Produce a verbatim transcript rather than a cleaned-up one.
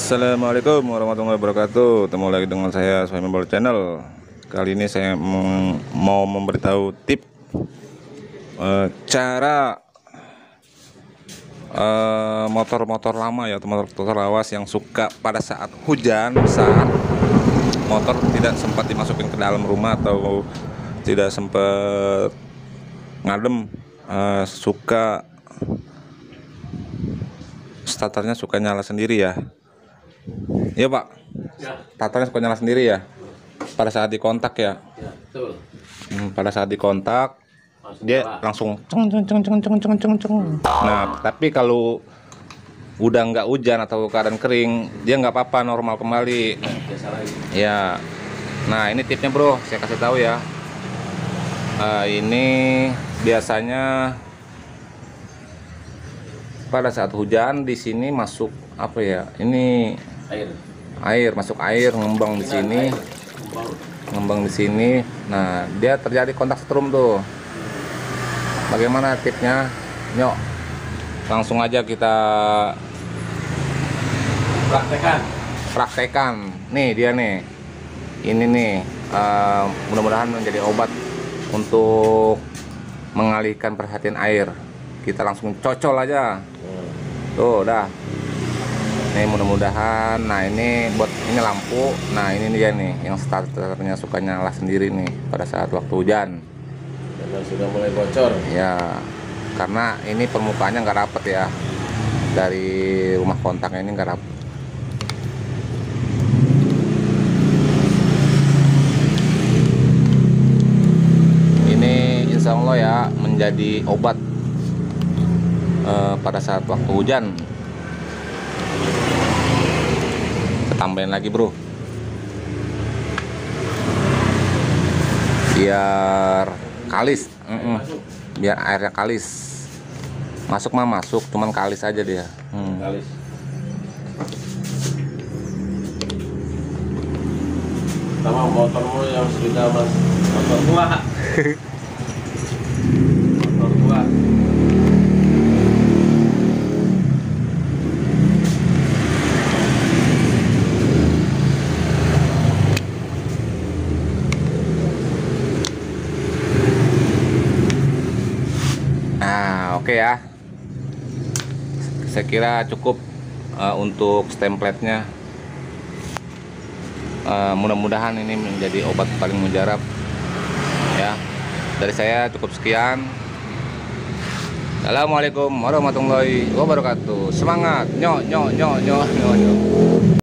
Assalamualaikum warahmatullahi wabarakatuh. Ketemu lagi dengan saya Suhaimi Baru Channel. Kali ini saya mem- mau memberitahu tip eh, cara eh, motor-motor lama ya, atau motor-motor lawas yang suka pada saat hujan besar, motor tidak sempat dimasukin ke dalam rumah atau tidak sempat ngadem, eh, suka starternya suka nyala sendiri ya. Iya Pak, Ya, starternya suka nyala sendiri ya pada saat dikontak ya. ya, betul. Hmm, pada saat dikontak Langsung dia nyala. langsung ceng ceng ceng ceng ceng ceng ceng ceng. Nah, tapi kalau udah nggak hujan atau keadaan kering, dia nggak apa-apa, normal kembali. Biasa lagi. Ya. Nah, ini tipnya bro, saya kasih tahu ya. Eh, ini biasanya pada saat hujan di sini masuk apa ya? Ini Air. air, masuk air ngembang di sini, Air. Bau. ngembang di sini. Nah, dia terjadi kontak setrum tuh. Bagaimana tipnya? Nyok, langsung aja kita Praktekan. praktekan. Nih dia nih, ini nih eh, mudah-mudahan menjadi obat untuk mengalihkan perhatian air. Kita langsung cocol aja. Tuh, dah. Nih mudah-mudahan. Nah, ini buat ini lampu. Nah, ini dia nih yang starternya suka nyala sendiri nih pada saat waktu hujan. Karena sudah mulai bocor. Ya, karena ini permukaannya nggak rapet ya, dari rumah kontaknya ini nggak rapet. Ini insya Allah ya menjadi obat eh, pada saat waktu hujan. Kita tambahin lagi bro, biar kalis. Mm-mm. Masuk. Biar airnya kalis. Masuk mah masuk, cuman kalis aja dia. Hmm. Kalis. Sama motormu yang sudah mas motor tua. Motor tua. Nah, oke ya. Saya kira cukup uh, untuk stempletnya. Uh, mudah-mudahan ini menjadi obat paling mujarab. Ya. Dari saya cukup sekian. Assalamualaikum warahmatullahi wabarakatuh. Semangat. Nyok nyok nyok nyok nyok. nyok.